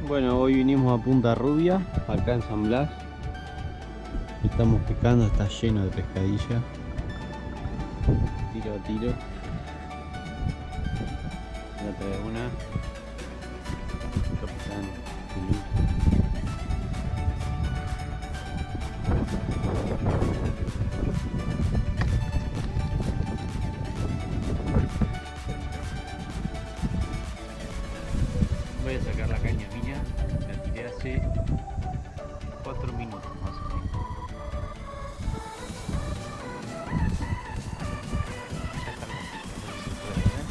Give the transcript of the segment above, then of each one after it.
Bueno, hoy vinimos a Punta Rubia, acá en San Blas. Estamos pescando, está lleno de pescadilla. Tiro a tiro. Voy a traer una. Capitán Feliz. Voy a sacar la caña mía, la tiré hace 4 minutos más o menos. Ya está hermosito, no sé si se puede ver.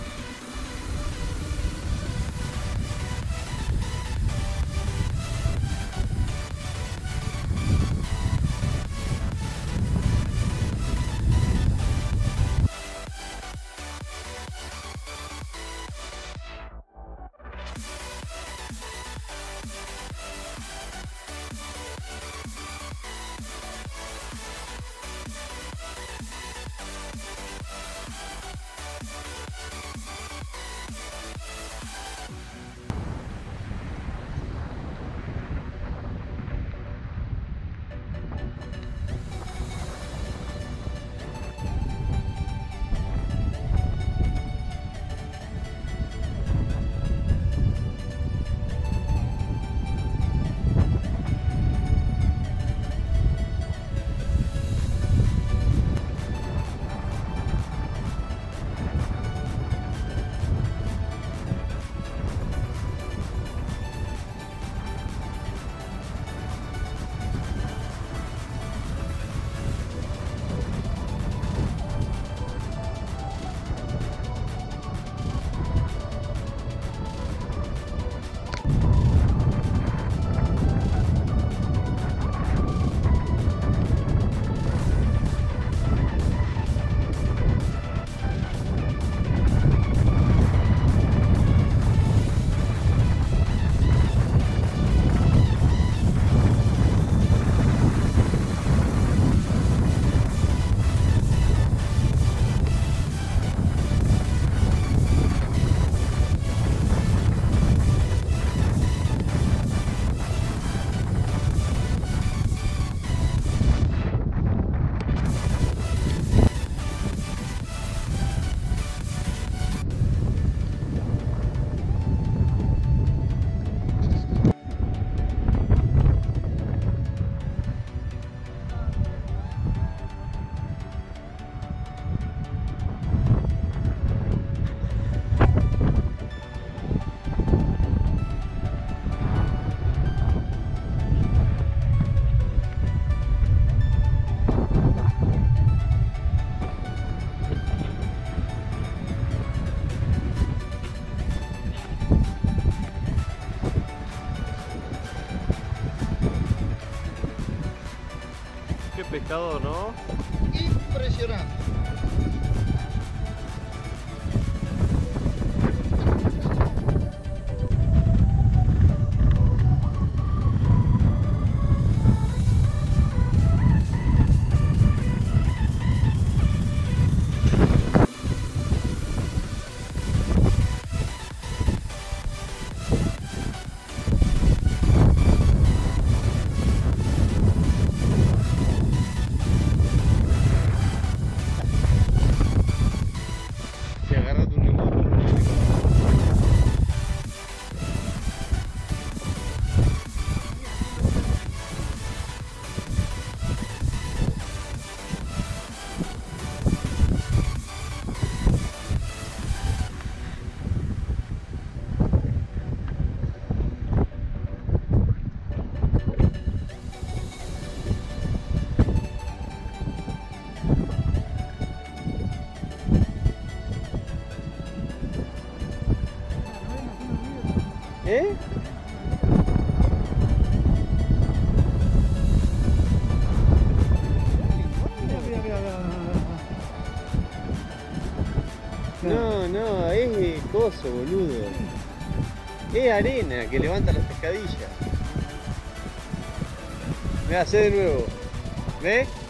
Qué pescado, ¿no? Impresionante. ¿Eh? No, no, es coso, boludo. Es arena que levanta las pescadillas. Me hace de nuevo. ¿Ves?